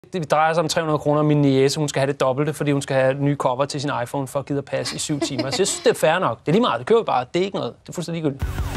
Det drejer sig om 300 kroner. Min niece, hun skal have det dobbelte, fordi hun skal have nye cover til sin iPhone for at gide at passe i 7 timer. Så jeg synes, det er fair nok. Det er lige meget. Det køber bare. Det er ikke noget. Det er fuldstændig ligegyldigt.